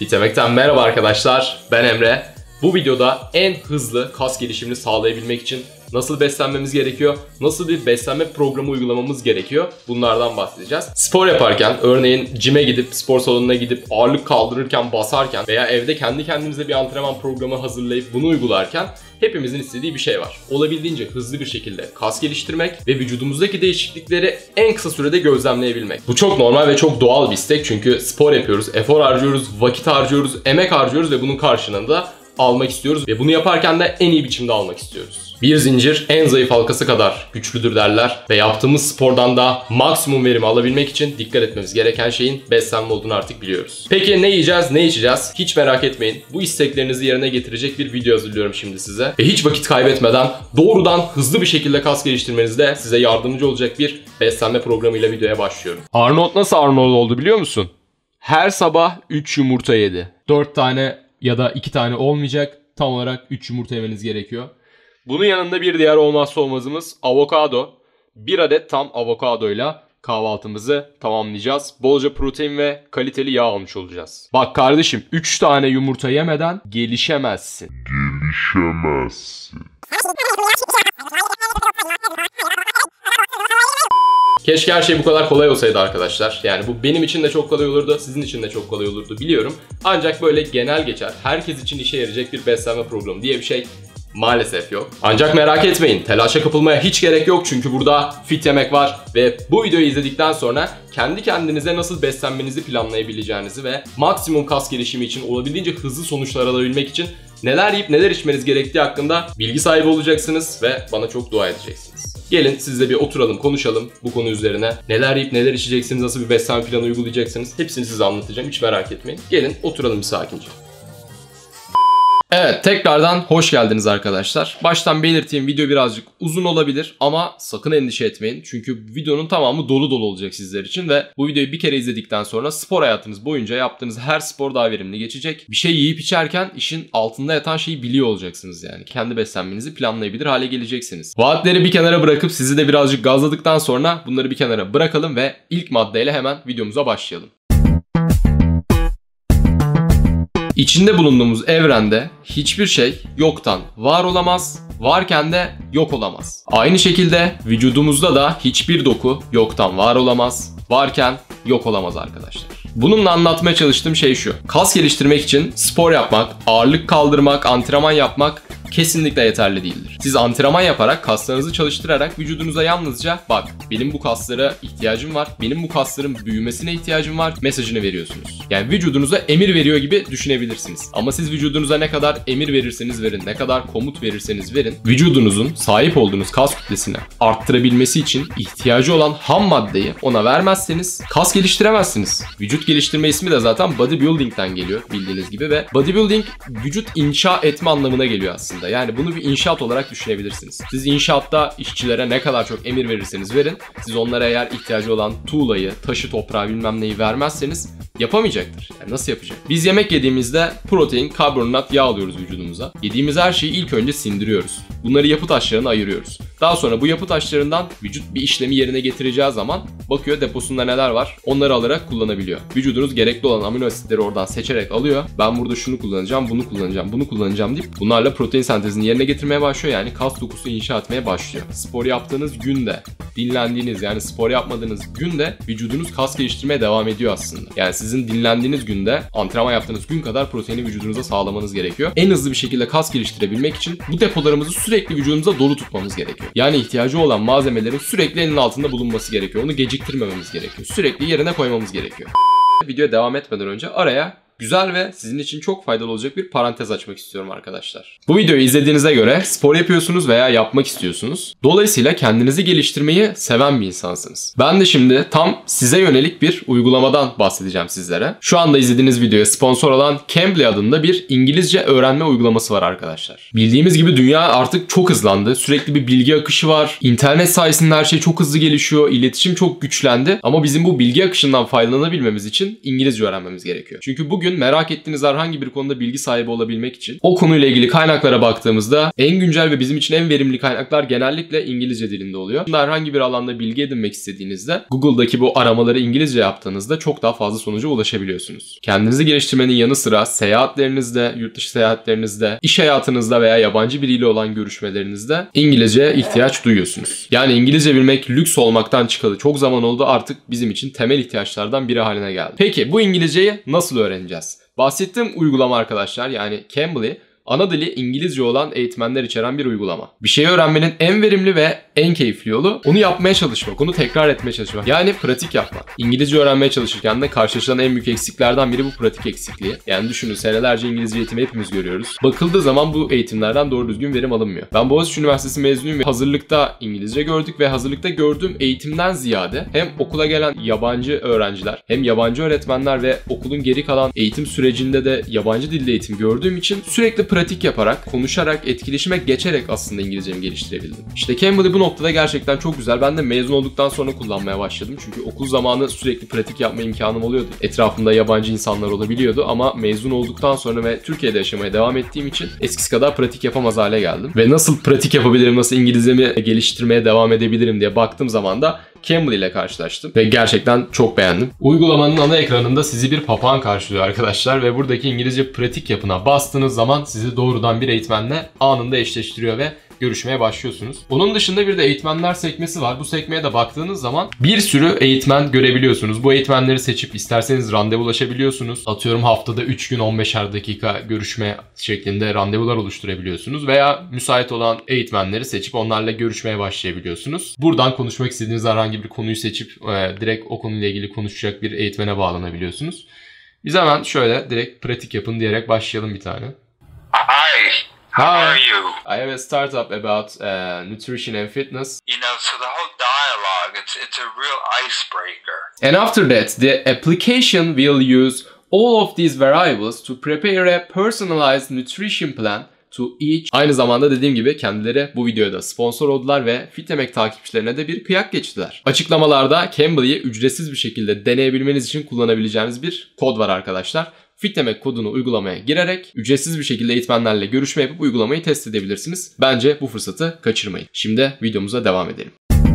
Fit Yemek'ten merhaba arkadaşlar, ben Emre. Bu videoda en hızlı kas gelişimini sağlayabilmek için nasıl beslenmemiz gerekiyor, nasıl bir beslenme programı uygulamamız gerekiyor, bunlardan bahsedeceğiz. Spor yaparken, örneğin cime gidip, spor salonuna gidip ağırlık kaldırırken, basarken veya evde kendi kendimize bir antrenman programı hazırlayıp bunu uygularken hepimizin istediği bir şey var. Olabildiğince hızlı bir şekilde kas geliştirmek ve vücudumuzdaki değişiklikleri en kısa sürede gözlemleyebilmek. Bu çok normal ve çok doğal bir istek, çünkü spor yapıyoruz, efor harcıyoruz, vakit harcıyoruz, emek harcıyoruz ve bunun karşılığında almak istiyoruz ve bunu yaparken de en iyi biçimde almak istiyoruz. Bir zincir en zayıf halkası kadar güçlüdür derler ve yaptığımız spordan da maksimum verimi alabilmek için dikkat etmemiz gereken şeyin beslenme olduğunu artık biliyoruz. Peki ne yiyeceğiz, ne içeceğiz? Hiç merak etmeyin. Bu isteklerinizi yerine getirecek bir video hazırlıyorum şimdi size. Ve hiç vakit kaybetmeden doğrudan hızlı bir şekilde kas geliştirmenizde size yardımcı olacak bir beslenme programıyla videoya başlıyorum. Arnold nasıl Arnold oldu biliyor musun? Her sabah 3 yumurta yedi. 4 tane ya da 2 tane olmayacak. Tam olarak 3 yumurta yemeniz gerekiyor. Bunun yanında bir diğer olmazsa olmazımız avokado. 1 adet tam avokadoyla kahvaltımızı tamamlayacağız. Bolca protein ve kaliteli yağ almış olacağız. Bak kardeşim, 3 tane yumurta yemeden gelişemezsin. Keşke her şey bu kadar kolay olsaydı arkadaşlar. Yani bu benim için de çok kolay olurdu, sizin için de çok kolay olurdu biliyorum. Ancak böyle genel geçer, herkes için işe yarayacak bir beslenme programı diye bir şey maalesef yok. Ancak merak etmeyin, telaşa kapılmaya hiç gerek yok, çünkü burada Fit Yemek var ve bu videoyu izledikten sonra kendi kendinize nasıl beslenmenizi planlayabileceğinizi ve maksimum kas gelişimi için olabildiğince hızlı sonuçlar alabilmek için neler yiyip neler içmeniz gerektiği hakkında bilgi sahibi olacaksınız ve bana çok dua edeceksiniz. Gelin sizle bir oturalım, konuşalım bu konu üzerine. Neler yiyip neler içeceksiniz, nasıl bir beslenme planı uygulayacaksınız, hepsini size anlatacağım, hiç merak etmeyin. Gelin oturalım bir sakince. Evet, tekrardan hoş geldiniz arkadaşlar. Baştan belirteyim, video birazcık uzun olabilir ama sakın endişe etmeyin. Çünkü videonun tamamı dolu dolu olacak sizler için ve bu videoyu bir kere izledikten sonra spor hayatınız boyunca yaptığınız her spor daha verimli geçecek. Bir şey yiyip içerken işin altında yatan şeyi biliyor olacaksınız yani. Kendi beslenmenizi planlayabilir hale geleceksiniz. Vaatleri bir kenara bırakıp sizi de birazcık gazladıktan sonra bunları bir kenara bırakalım ve ilk maddeyle hemen videomuza başlayalım. İçinde bulunduğumuz evrende hiçbir şey yoktan var olamaz, varken de yok olamaz. Aynı şekilde vücudumuzda da hiçbir doku yoktan var olamaz, varken yok olamaz arkadaşlar. Bununla anlatmaya çalıştığım şey şu: kas geliştirmek için spor yapmak, ağırlık kaldırmak, antrenman yapmak kesinlikle yeterli değildir. Siz antrenman yaparak, kaslarınızı çalıştırarak vücudunuza yalnızca bak benim bu kaslara ihtiyacım var, benim bu kasların büyümesine ihtiyacım var mesajını veriyorsunuz. Yani vücudunuza emir veriyor gibi düşünebilirsiniz. Ama siz vücudunuza ne kadar emir verirseniz verin, ne kadar komut verirseniz verin, vücudunuzun sahip olduğunuz kas kütlesini arttırabilmesi için ihtiyacı olan ham maddeyi ona vermezseniz kas geliştiremezsiniz. Vücut geliştirme ismi de zaten bodybuilding'den geliyor bildiğiniz gibi ve bodybuilding vücut inşa etme anlamına geliyor aslında. Yani bunu bir inşaat olarak düşünebilirsiniz. Siz inşaatta işçilere ne kadar çok emir verirseniz verin, siz onlara eğer ihtiyacı olan tuğlayı, taşı, toprağı bilmem neyi vermezseniz yapamayacaktır. Yani nasıl yapacak? Biz yemek yediğimizde protein, karbonhidrat, yağ alıyoruz vücudumuza. Yediğimiz her şeyi ilk önce sindiriyoruz. Bunları yapı taşlarına ayırıyoruz. Daha sonra bu yapı taşlarından vücut bir işlemi yerine getireceği zaman bakıyor deposunda neler var, onları alarak kullanabiliyor. Vücudunuz gerekli olan amino asitleri oradan seçerek alıyor. Ben burada şunu kullanacağım, bunu kullanacağım, bunu kullanacağım deyip bunlarla protein sentezini yerine getirmeye başlıyor. Yani kas dokusu inşa etmeye başlıyor. Spor yaptığınız günde, dinlendiğiniz, yani spor yapmadığınız günde vücudunuz kas geliştirmeye devam ediyor aslında. Yani sizin dinlendiğiniz günde antrenman yaptığınız gün kadar proteini vücudunuza sağlamanız gerekiyor. En hızlı bir şekilde kas geliştirebilmek için bu depolarımızı sürekli vücudumuza dolu tutmamız gerekiyor. Yani ihtiyacı olan malzemelerin sürekli elin altında bulunması gerekiyor. Onu geciktirmememiz gerekiyor. Sürekli yerine koymamız gerekiyor. Videoya devam etmeden önce araya güzel ve sizin için çok faydalı olacak bir parantez açmak istiyorum arkadaşlar. Bu videoyu izlediğinize göre spor yapıyorsunuz veya yapmak istiyorsunuz. Dolayısıyla kendinizi geliştirmeyi seven bir insansınız. Ben de şimdi tam size yönelik bir uygulamadan bahsedeceğim sizlere. Şu anda izlediğiniz videoya sponsor olan Cambly adında bir İngilizce öğrenme uygulaması var arkadaşlar. Bildiğimiz gibi dünya artık çok hızlandı. Sürekli bir bilgi akışı var. İnternet sayesinde her şey çok hızlı gelişiyor. İletişim çok güçlendi. Ama bizim bu bilgi akışından faydalanabilmemiz için İngilizce öğrenmemiz gerekiyor. Çünkü bugün bugün merak ettiğiniz herhangi bir konuda bilgi sahibi olabilmek için o konuyla ilgili kaynaklara baktığımızda en güncel ve bizim için en verimli kaynaklar genellikle İngilizce dilinde oluyor. Herhangi bir alanda bilgi edinmek istediğinizde Google'daki bu aramaları İngilizce yaptığınızda çok daha fazla sonuca ulaşabiliyorsunuz. Kendinizi geliştirmenin yanı sıra seyahatlerinizde, yurt dışı seyahatlerinizde, iş hayatınızda veya yabancı biriyle olan görüşmelerinizde İngilizceye ihtiyaç duyuyorsunuz. Yani İngilizce bilmek lüks olmaktan çıkalı çok zaman oldu, artık bizim için temel ihtiyaçlardan biri haline geldi. Peki bu İngilizceyi nasıl öğreneceğiz? Bahsettiğim uygulama arkadaşlar, yani Cambly, ana dili İngilizce olan eğitmenler içeren bir uygulama. Bir şeyi öğrenmenin en verimli ve en keyifli yolu onu yapmaya çalışmak, onu tekrar etmeye çalışmak. Yani pratik yapmak. İngilizce öğrenmeye çalışırken de karşılaşılan en büyük eksiklerden biri bu pratik eksikliği. Yani düşünün, senelerce İngilizce eğitimi hepimiz görüyoruz. Bakıldığı zaman bu eğitimlerden doğru düzgün verim alınmıyor. Ben Boğaziçi Üniversitesi mezunuyum ve hazırlıkta İngilizce gördük ve hazırlıkta gördüğüm eğitimden ziyade hem okula gelen yabancı öğrenciler hem yabancı öğretmenler ve okulun geri kalan eğitim sürecinde de yabancı dilde eğitim gördüğüm için sürekli pratik yaparak, konuşarak, etkileşime geçerek aslında İngilizcemi geliştirebildim. İşte Cambly bu noktada gerçekten çok güzel. Ben de mezun olduktan sonra kullanmaya başladım. Çünkü okul zamanı sürekli pratik yapma imkanım oluyordu. Etrafımda yabancı insanlar olabiliyordu ama mezun olduktan sonra ve Türkiye'de yaşamaya devam ettiğim için eskisi kadar pratik yapamaz hale geldim. Ve nasıl pratik yapabilirim, nasıl İngilizcemi geliştirmeye devam edebilirim diye baktığım zaman da Cambly ile karşılaştım ve gerçekten çok beğendim. Uygulamanın ana ekranında sizi bir papağan karşılıyor arkadaşlar ve buradaki İngilizce pratik yapına bastığınız zaman sizi doğrudan bir eğitmenle anında eşleştiriyor ve görüşmeye başlıyorsunuz. Onun dışında bir de eğitmenler sekmesi var. Bu sekmeye de baktığınız zaman bir sürü eğitmen görebiliyorsunuz. Bu eğitmenleri seçip isterseniz randevulaşabiliyorsunuz. Atıyorum haftada 3 gün 15'er dakika görüşme şeklinde randevular oluşturabiliyorsunuz. Veya müsait olan eğitmenleri seçip onlarla görüşmeye başlayabiliyorsunuz. Buradan konuşmak istediğiniz herhangi bir konuyu seçip direkt o konuyla ilgili konuşacak bir eğitmene bağlanabiliyorsunuz. Biz hemen şöyle direkt pratik yapın diyerek başlayalım bir tane. How are you? I have a startup about nutrition and fitness. So the whole dialogue, it's a real icebreaker. And after that, the application will use all of these variables to prepare a personalized nutrition plan to each. Aynı zamanda dediğim gibi kendileri bu videoda sponsor oldular ve Fitemek takipçilerine de bir kıyak geçtiler. Açıklamalarda Cambly'yi ücretsiz bir şekilde deneyebilmeniz için kullanabileceğiniz bir kod var arkadaşlar. Fitemek kodunu uygulamaya girerek ücretsiz bir şekilde eğitmenlerle görüşme yapıp uygulamayı test edebilirsiniz. Bence bu fırsatı kaçırmayın. Şimdi videomuza devam edelim.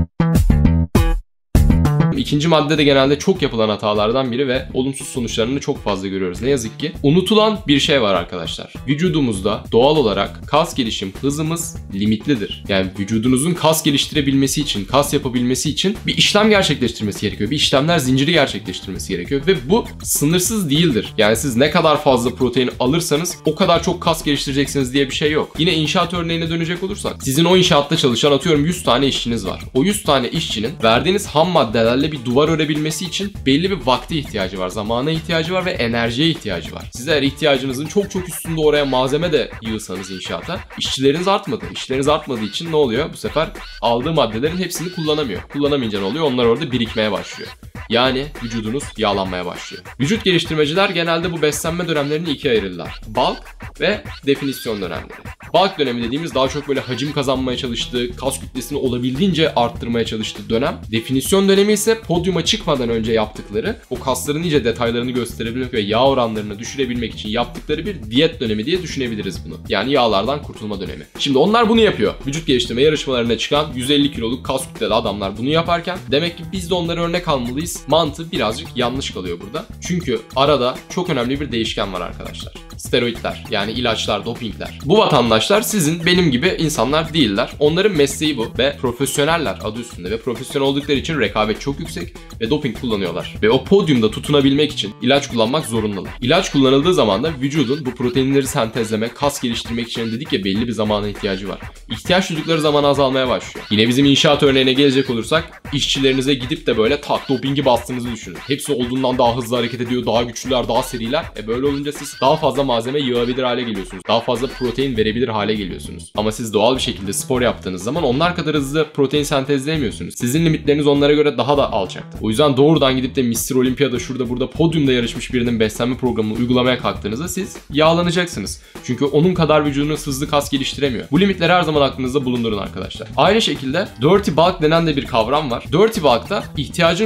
İkinci madde de genelde çok yapılan hatalardan biri ve olumsuz sonuçlarını çok fazla görüyoruz. Ne yazık ki unutulan bir şey var arkadaşlar. Vücudumuzda doğal olarak kas gelişim hızımız limitlidir. Yani vücudunuzun kas geliştirebilmesi için, kas yapabilmesi için bir işlem gerçekleştirmesi gerekiyor. Bir işlemler zinciri gerçekleştirmesi gerekiyor ve bu sınırsız değildir. Yani siz ne kadar fazla protein alırsanız o kadar çok kas geliştireceksiniz diye bir şey yok. Yine inşaat örneğine dönecek olursak, sizin o inşaatta çalışan atıyorum 100 tane işçiniz var. O 100 tane işçinin verdiğiniz ham maddelerle bir duvar örebilmesi için belli bir vakte ihtiyacı var, zamana ihtiyacı var ve enerjiye ihtiyacı var. Siz eğer ihtiyacınızın çok üstünde oraya malzeme de yığsanız inşaata, işçileriniz artmadı. İşçileriniz artmadığı için ne oluyor? Bu sefer aldığı maddelerin hepsini kullanamıyor. Kullanamayınca ne oluyor? Onlar orada birikmeye başlıyor. Yani vücudunuz yağlanmaya başlıyor. Vücut geliştirmeciler genelde bu beslenme dönemlerini ikiye ayırırlar. Bulk ve definisyon dönemleri. Bulk dönemi dediğimiz daha çok böyle hacim kazanmaya çalıştığı, kas kütlesini olabildiğince arttırmaya çalıştığı dönem. Definisyon dönemi ise podyuma çıkmadan önce yaptıkları, o kasların iyice detaylarını gösterebilmek ve yağ oranlarını düşürebilmek için yaptıkları bir diyet dönemi diye düşünebiliriz bunu. Yani yağlardan kurtulma dönemi. Şimdi onlar bunu yapıyor. Vücut geliştirme yarışmalarına çıkan 150 kiloluk kas kütleli adamlar bunu yaparken demek ki biz de onlara örnek almalıyız. Mantığı birazcık yanlış kalıyor burada. Çünkü arada çok önemli bir değişken var arkadaşlar. Steroidler, yani ilaçlar, dopingler. Bu vatandaşlar sizin, benim gibi insanlar değiller. Onların mesleği bu ve profesyoneller adı üstünde ve profesyonel oldukları için rekabet çok yüksek ve doping kullanıyorlar. Ve o podyumda tutunabilmek için ilaç kullanmak zorundalar. İlaç kullanıldığı zaman da vücudun bu proteinleri sentezleme, kas geliştirmek için dedik ya belli bir zamana ihtiyacı var. İhtiyaç duydukları zaman azalmaya başlıyor. Yine bizim inşaat örneğine gelecek olursak, işçilerinize gidip de böyle dopingi bastığınızı düşünün. Hepsi olduğundan daha hızlı hareket ediyor, daha güçlüler, daha seriler. Böyle olunca siz daha fazla malzeme yığabilir hale geliyorsunuz. Daha fazla protein verebilir hale geliyorsunuz. Ama siz doğal bir şekilde spor yaptığınız zaman onlar kadar hızlı protein sentezleyemiyorsunuz. Sizin limitleriniz onlara göre daha da alçaktır. O yüzden doğrudan gidip de Mr. Olympia'da şurada burada podyumda yarışmış birinin beslenme programını uygulamaya kalktığınızda siz yağlanacaksınız. Çünkü onun kadar vücudunuz hızlı kas geliştiremiyor. Bu limitleri her zaman aklınızda bulundurun arkadaşlar. Aynı şekilde Dirty Bulk denen de bir kavram var. Dirty Bulk'ta ihtiyacın olan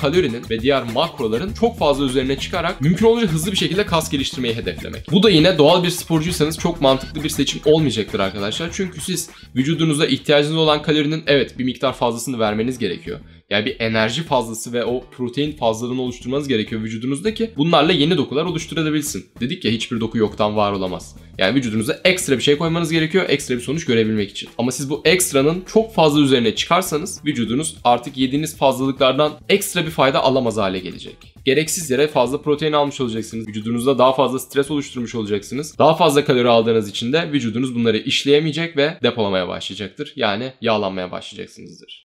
kalorinin ve diğer makroların çok fazla üzerine çıkarak mümkün olunca hızlı bir şekilde kas geliştirmeyi hedeflemek. Bu da yine doğal bir sporcuysanız çok mantıklı bir seçim olmayacaktır arkadaşlar. Çünkü siz vücudunuzda ihtiyacınız olan kalorinin evet bir miktar fazlasını vermeniz gerekiyor. Yani bir enerji fazlası ve o protein fazlalığını oluşturmanız gerekiyor vücudunuzda ki bunlarla yeni dokular oluşturabilsin. Dedik ya hiçbir doku yoktan var olamaz. Yani vücudunuza ekstra bir şey koymanız gerekiyor ekstra bir sonuç görebilmek için. Ama siz bu ekstranın çok fazla üzerine çıkarsanız vücudunuz artık yediğiniz fazlalıklardan ekstra bir fayda alamaz hale gelecek. Gereksiz yere fazla protein almış olacaksınız. Vücudunuzda daha fazla stres oluşturmuş olacaksınız. Daha fazla kalori aldığınız için de vücudunuz bunları işleyemeyecek ve depolamaya başlayacaktır. Yani yağlanmaya başlayacaksınızdır.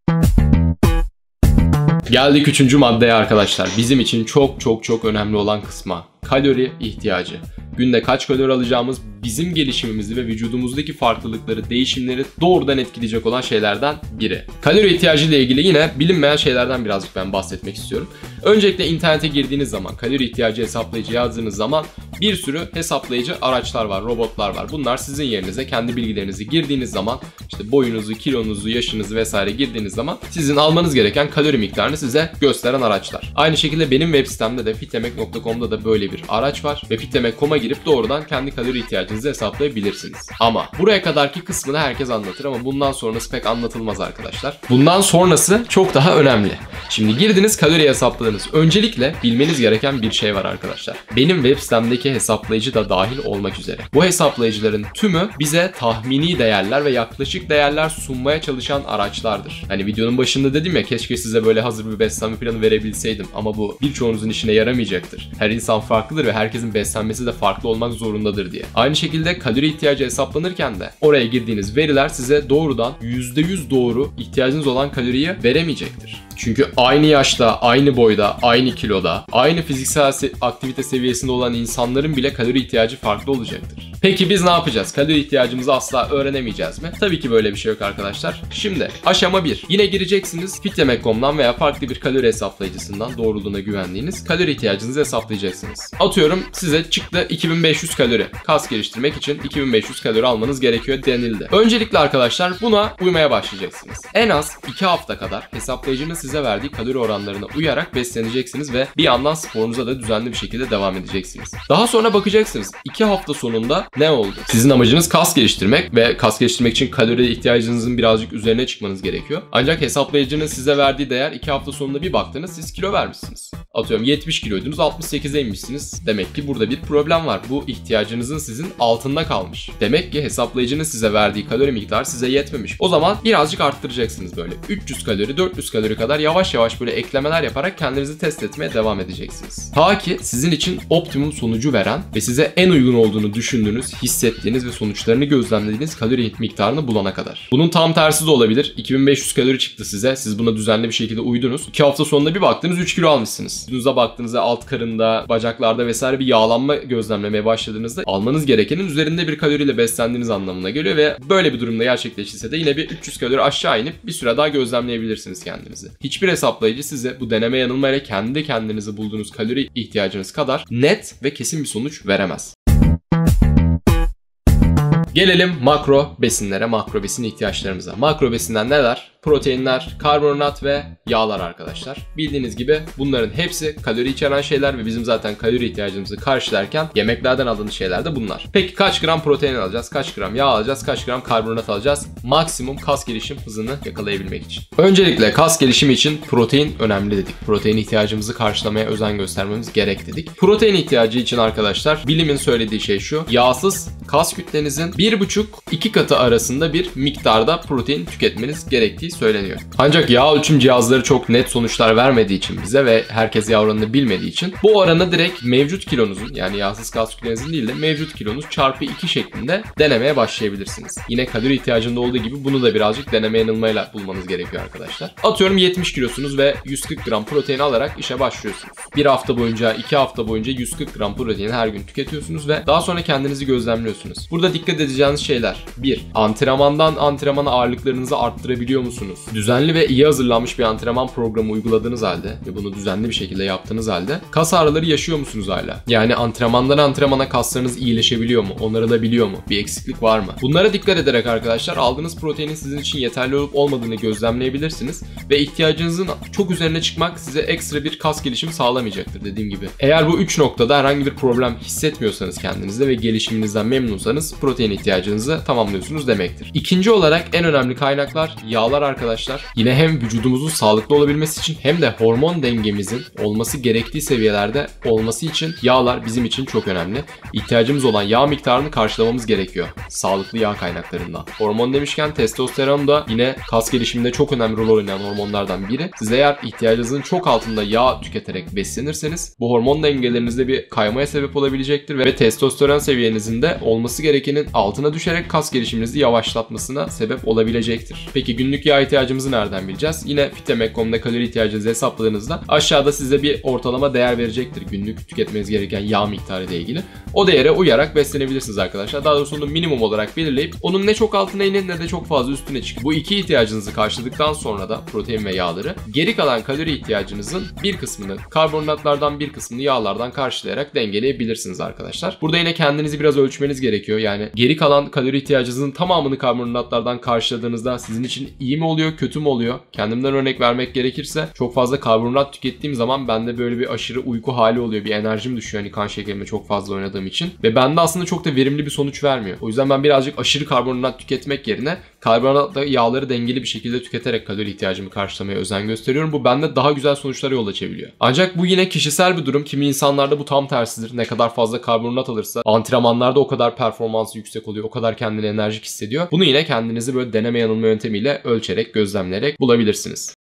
Geldik 3. maddeye arkadaşlar. Bizim için çok önemli olan kısma. Kalori ihtiyacı. Günde kaç kalori alacağımız bizim gelişimimizi ve vücudumuzdaki farklılıkları, değişimleri doğrudan etkileyecek olan şeylerden biri. Kalori ihtiyacı ile ilgili yine bilinmeyen şeylerden birazcık ben bahsetmek istiyorum. Öncelikle internete girdiğiniz zaman, kalori ihtiyacı hesaplayıcı yazdığınız zaman bir sürü hesaplayıcı araçlar var, robotlar var. Bunlar sizin yerinize kendi bilgilerinizi girdiğiniz zaman, işte boyunuzu, kilonuzu, yaşınızı vesaire girdiğiniz zaman sizin almanız gereken kalori miktarını size gösteren araçlar. Aynı şekilde benim web sitemde de fityemek.com'da da böyle bir araç var ve fityemek.com'a girip doğrudan kendi kalori ihtiyacınızı hesaplayabilirsiniz. Ama buraya kadarki kısmını herkes anlatır ama bundan sonrası pek anlatılmaz arkadaşlar. Bundan sonrası çok daha önemli. Şimdi girdiniz kalori hesapladınız. Öncelikle bilmeniz gereken bir şey var arkadaşlar. Benim web sitemdeki hesaplayıcı da dahil olmak üzere. Bu hesaplayıcıların tümü bize tahmini değerler ve yaklaşık değerler sunmaya çalışan araçlardır. Hani videonun başında dedim ya keşke size böyle hazır bir beslenme planı verebilseydim ama bu birçoğunuzun işine yaramayacaktır. Her insan farklıdır ve herkesin beslenmesi de farklı olmak zorundadır diye. Aynı şekilde kalori ihtiyacı hesaplanırken de oraya girdiğiniz veriler size doğrudan %100 doğru ihtiyacınız olan kaloriyi veremeyecektir. Çünkü aynı yaşta, aynı boyda, aynı kiloda, aynı fiziksel aktivite seviyesinde olan insanların bile kalori ihtiyacı farklı olacaktır. Peki biz ne yapacağız? Kalori ihtiyacımızı asla öğrenemeyeceğiz mi? Tabii ki böyle bir şey yok arkadaşlar. Şimdi aşama 1. Yine gireceksiniz fityemek.com'dan veya farklı bir kalori hesaplayıcısından doğruluğuna güvendiğiniz kalori ihtiyacınızı hesaplayacaksınız. Atıyorum size çıktı 2500 kalori. Kas geliştirmek için 2500 kalori almanız gerekiyor denildi. Öncelikle arkadaşlar buna uymaya başlayacaksınız. En az 2 hafta kadar hesaplayıcının size verdiği kalori oranlarına uyarak besleneceksiniz ve bir yandan sporunuza da düzenli bir şekilde devam edeceksiniz. Daha sonra bakacaksınız 2 hafta sonunda ne oldu? Sizin amacınız kas geliştirmek ve kas geliştirmek için kalori ihtiyacınızın birazcık üzerine çıkmanız gerekiyor. Ancak hesaplayıcının size verdiği değer 2 hafta sonunda bir baktınız siz kilo vermişsiniz. Atıyorum 70 kiloydunuz 68'e inmişsiniz. Demek ki burada bir problem var. Bu ihtiyacınızın sizin altında kalmış. Demek ki hesaplayıcının size verdiği kalori miktarı size yetmemiş. O zaman birazcık arttıracaksınız böyle. 300 kalori 400 kalori kadar yavaş yavaş böyle eklemeler yaparak kendinizi test etmeye devam edeceksiniz. Ta ki sizin için optimum sonucu veren ve size en uygun olduğunu düşündüğünüz, hissettiğiniz ve sonuçlarını gözlemlediğiniz kalori miktarını bulana kadar. Bunun tam tersi de olabilir. 2500 kalori çıktı size. Siz buna düzenli bir şekilde uydunuz. 2 hafta sonunda bir baktınız 3 kilo almışsınız. Vücudunuza baktığınızda alt karında, bacaklarda vesaire bir yağlanma gözlemlemeye başladığınızda almanız gerekenin üzerinde bir kaloriyle beslendiğiniz anlamına geliyor ve böyle bir durumda gerçekleşirse de yine bir 300 kalori aşağı inip bir süre daha gözlemleyebilirsiniz kendinizi. Hiçbir hesaplayıcı size bu deneme yanılmayla kendi kendinize bulduğunuz kalori ihtiyacınız kadar net ve kesin bir sonuç veremez. Gelelim makro besinlere, makro besin ihtiyaçlarımıza. Makro besinler neler? Proteinler, karbonhidrat ve yağlar arkadaşlar. Bildiğiniz gibi bunların hepsi kalori içeren şeyler ve bizim zaten kalori ihtiyacımızı karşılarken yemeklerden aldığımız şeyler de bunlar. Peki kaç gram protein alacağız, kaç gram yağ alacağız, kaç gram karbonhidrat alacağız? Maksimum kas gelişim hızını yakalayabilmek için. Öncelikle kas gelişimi için protein önemli dedik. Protein ihtiyacımızı karşılamaya özen göstermemiz gerek dedik. Protein ihtiyacı için arkadaşlar bilimin söylediği şey şu. Yağsız kas kütlenizin 1,5-2 katı arasında bir miktarda protein tüketmeniz gerektiği söyleniyor. Ancak yağ ölçüm cihazları çok net sonuçlar vermediği için bize ve herkes yağ oranını bilmediği için bu oranı direkt mevcut kilonuzun yani yağsız kas kütlenizin değil de mevcut kilonuz çarpı 2 şeklinde denemeye başlayabilirsiniz. Yine kalori ihtiyacında olduğu gibi bunu da birazcık deneme yanılmayla bulmanız gerekiyor arkadaşlar. Atıyorum 70 kilosunuz ve 140 gram protein alarak işe başlıyorsunuz. Bir hafta boyunca, 2 hafta boyunca 140 gram protein her gün tüketiyorsunuz ve daha sonra kendinizi gözlemliyorsunuz. Burada dikkat edeceğiniz şeyler: 1. Antrenmandan antrenmana ağırlıklarınızı arttırabiliyor musunuz? yoruluyorsunuz. Düzenli ve iyi hazırlanmış bir antrenman programı uyguladığınız halde ve bunu düzenli bir şekilde yaptığınız halde kas ağrıları yaşıyor musunuz hala? Yani antrenmandan antrenmana kaslarınız iyileşebiliyor mu? Onarılabiliyor mu? Bir eksiklik var mı? Bunlara dikkat ederek arkadaşlar aldığınız proteinin sizin için yeterli olup olmadığını gözlemleyebilirsiniz ve ihtiyacınızın çok üzerine çıkmak size ekstra bir kas gelişimi sağlamayacaktır dediğim gibi. Eğer bu 3 noktada herhangi bir problem hissetmiyorsanız kendinizde ve gelişiminizden memnunsanız protein ihtiyacınızı tamamlıyorsunuz demektir. İkinci olarak en önemli kaynaklar yağlar arkadaşlar. Yine hem vücudumuzun sağlıklı olabilmesi için hem de hormon dengemizin olması gerektiği seviyelerde olması için yağlar bizim için çok önemli. İhtiyacımız olan yağ miktarını karşılamamız gerekiyor. Sağlıklı yağ kaynaklarından. Hormon demişken testosteron da yine kas gelişiminde çok önemli rol oynayan hormonlardan biri. Siz eğer ihtiyacınızın çok altında yağ tüketerek beslenirseniz bu hormon dengelerinizde bir kaymaya sebep olabilecektir ve testosteron seviyenizin de olması gerekenin altına düşerek kas gelişiminizi yavaşlatmasına sebep olabilecektir. Peki günlük yağ ihtiyacımızı nereden bileceğiz? Yine Fitemek.com'da kalori ihtiyacınızı hesapladığınızda aşağıda size bir ortalama değer verecektir günlük tüketmeniz gereken yağ miktarı ile ilgili. O değere uyarak beslenebilirsiniz arkadaşlar. Daha doğrusu onu minimum olarak belirleyip onun ne çok altına inin ne de çok fazla üstüne çıkın. Bu iki ihtiyacınızı karşıladıktan sonra da protein ve yağları geri kalan kalori ihtiyacınızın bir kısmını karbonhidratlardan bir kısmını yağlardan karşılayarak dengeleyebilirsiniz arkadaşlar. Burada yine kendinizi biraz ölçmeniz gerekiyor. Yani geri kalan kalori ihtiyacınızın tamamını karbonhidratlardan karşıladığınızda sizin için iyi mi oluyor, kötü mü oluyor? Kendimden örnek vermek gerekirse çok fazla karbonhidrat tükettiğim zaman bende böyle bir aşırı uyku hali oluyor. Bir enerjim düşüyor hani kan şekerime çok fazla oynadığım için. Ve bende aslında çok da verimli bir sonuç vermiyor. O yüzden ben birazcık aşırı karbonhidrat tüketmek yerine karbonhidratla yağları dengeli bir şekilde tüketerek kalori ihtiyacımı karşılamaya özen gösteriyorum. Bu bende daha güzel sonuçlara yol açabiliyor. Ancak bu yine kişisel bir durum. Kimi insanlarda bu tam tersidir. Ne kadar fazla karbonhidrat alırsa antrenmanlarda o kadar performansı yüksek oluyor. O kadar kendini enerjik hissediyor. Bunu yine kendinizi böyle deneme yanılma yöntemiyle ölçerek, gözlemleyerek bulabilirsiniz.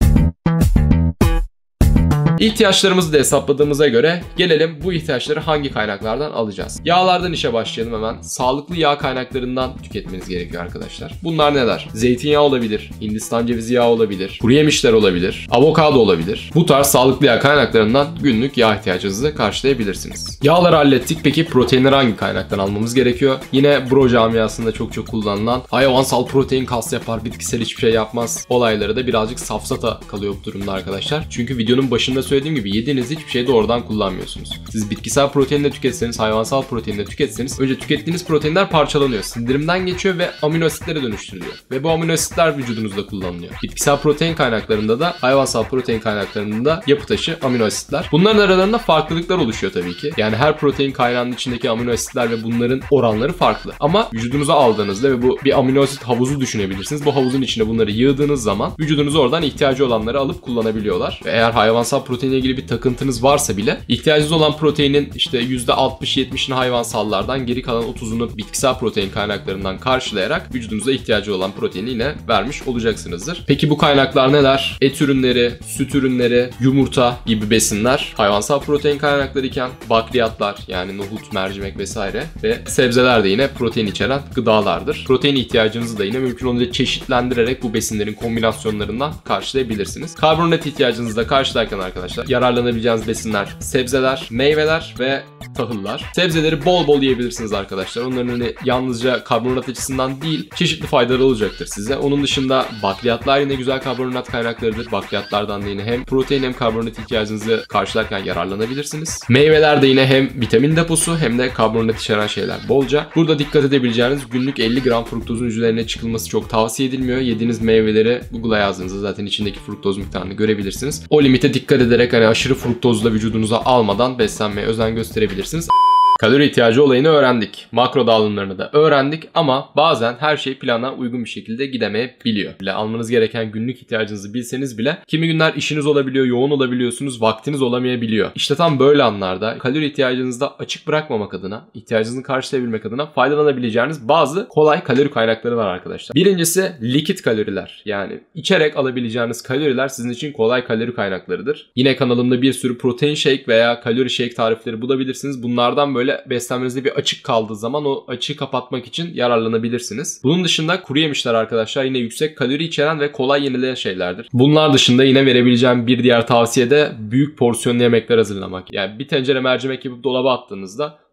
İhtiyaçlarımızı da hesapladığımıza göre gelelim bu ihtiyaçları hangi kaynaklardan alacağız? Yağlardan işe başlayalım hemen. Sağlıklı yağ kaynaklarından tüketmeniz gerekiyor arkadaşlar. Bunlar neler? Zeytinyağı olabilir, Hindistan cevizi yağı olabilir, kuru yemişler olabilir, avokado olabilir. Bu tarz sağlıklı yağ kaynaklarından günlük yağ ihtiyacınızı karşılayabilirsiniz. Yağları hallettik. Peki proteinleri hangi kaynaktan almamız gerekiyor? Yine bro camiasında çok kullanılan hayvansal protein kas yapar, bitkisel hiçbir şey yapmaz olayları da birazcık safsata kalıyor bu durumda arkadaşlar. Çünkü videonun başında söylediğim gibi yediğiniz hiçbir şeyi doğrudan kullanmıyorsunuz. Siz bitkisel protein de tüketseniz, hayvansal protein de tüketseniz önce tükettiğiniz proteinler parçalanıyor. Sindirimden geçiyor ve amino asitlere dönüştürülüyor. Ve bu amino asitler vücudunuzda kullanılıyor. Bitkisel protein kaynaklarında da hayvansal protein kaynaklarında da yapı taşı amino asitler. Bunların aralarında farklılıklar oluşuyor tabii ki. Yani her protein kaynağının içindeki amino asitler ve bunların oranları farklı. Ama vücudunuza aldığınızda ve bu bir amino asit havuzu düşünebilirsiniz. Bu havuzun içine bunları yığdığınız zaman vücudunuz oradan ihtiyacı olanları alıp kullanabiliyorlar. Ve eğer hayvansal proteinle ilgili bir takıntınız varsa bile ihtiyacınız olan proteinin işte %60-70'ini hayvansallardan, geri kalan 30'unu bitkisel protein kaynaklarından karşılayarak vücudunuza ihtiyacı olan proteini yine vermiş olacaksınızdır. Peki bu kaynaklar neler? Et ürünleri, süt ürünleri, yumurta gibi besinler hayvansal protein kaynakları iken bakliyatlar yani nohut, mercimek vesaire ve sebzeler de yine protein içeren gıdalardır. Protein ihtiyacınızı da yine mümkün olduğunca çeşitlendirerek bu besinlerin kombinasyonlarından karşılayabilirsiniz. Karbonhidrat ihtiyacınızı da karşılarken arkadaşlar yararlanabileceğiniz besinler sebzeler, meyveler ve tahıllar. Sebzeleri bol bol yiyebilirsiniz arkadaşlar. Onların hani yalnızca karbonhidrat açısından değil çeşitli faydaları olacaktır size. Onun dışında bakliyatlar yine güzel karbonhidrat kaynaklarıdır. Bakliyatlardan da yine hem protein hem karbonhidrat ihtiyacınızı karşılarken yararlanabilirsiniz. Meyveler de yine hem vitamin deposu hem de karbonhidrat içeren şeyler bolca. Burada dikkat edebileceğiniz günlük 50 gram fruktozun üzerine çıkılması çok tavsiye edilmiyor. Yediğiniz meyveleri Google'a yazdığınızda zaten içindeki fruktoz miktarını görebilirsiniz. O limite dikkat ederek hani aşırı fruktozlu da vücudunuza almadan beslenmeye özen gösterebilirsiniz. Kalori ihtiyacı olayını öğrendik. Makro dağılımlarını da öğrendik ama bazen her şey plana uygun bir şekilde gidemeyebiliyor. Almanız gereken günlük ihtiyacınızı bilseniz bile kimi günler işiniz olabiliyor, yoğun olabiliyorsunuz, vaktiniz olamayabiliyor. İşte tam böyle anlarda kalori ihtiyacınızı da açık bırakmamak adına, ihtiyacınızı karşılayabilmek adına faydalanabileceğiniz bazı kolay kalori kaynakları var arkadaşlar. Birincisi likit kaloriler. Yani içerek alabileceğiniz kaloriler sizin için kolay kalori kaynaklarıdır. Yine kanalımda bir sürü protein shake veya kalori shake tarifleri bulabilirsiniz. Bunlardan böyle beslenmenizde bir açık kaldığı zaman o açığı kapatmak için yararlanabilirsiniz. Bunun dışında kuru yemişler arkadaşlar yine yüksek kalori içeren ve kolay yenileyen şeylerdir. Bunlar dışında yine verebileceğim bir diğer tavsiye de büyük porsiyonlu yemekler hazırlamak. Yani bir tencere mercimek yapıp dolaba attığınızda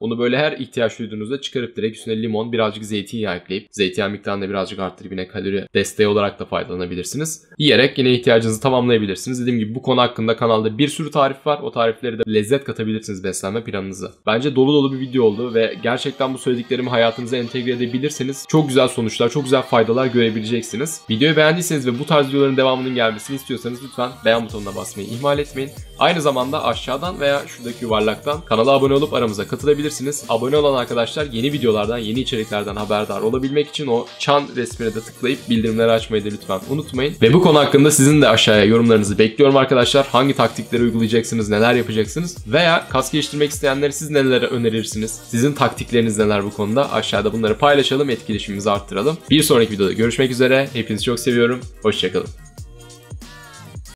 Onu böyle her ihtiyaç duyduğunuzda çıkarıp direkt üstüne limon, birazcık zeytinyağı ekleyip zeytinyağı miktarını birazcık arttırıp yine kalori desteği olarak da faydalanabilirsiniz. Yiyerek yine ihtiyacınızı tamamlayabilirsiniz. Dediğim gibi bu konu hakkında kanalda bir sürü tarif var. O tarifleri de lezzet katabilirsiniz beslenme planınıza. Bence dolu dolu bir video oldu ve gerçekten bu söylediklerimi hayatınıza entegre edebilirseniz çok güzel sonuçlar, çok güzel faydalar görebileceksiniz. Videoyu beğendiyseniz ve bu tarz videoların devamının gelmesini istiyorsanız lütfen beğen butonuna basmayı ihmal etmeyin. Aynı zamanda aşağıdan veya şuradaki yuvarlaktan kanala abone olup aramıza katılabilirsiniz. Abone olan arkadaşlar yeni videolardan, yeni içeriklerden haberdar olabilmek için o çan resmine de tıklayıp bildirimleri açmayı da lütfen unutmayın. Ve bu konu hakkında sizin de aşağıya yorumlarınızı bekliyorum arkadaşlar. Hangi taktikleri uygulayacaksınız, neler yapacaksınız veya kas geliştirmek isteyenlere siz nelere önerirsiniz? Sizin taktikleriniz neler bu konuda? Aşağıda bunları paylaşalım, etkileşimimizi arttıralım. Bir sonraki videoda görüşmek üzere. Hepinizi çok seviyorum. Hoşçakalın.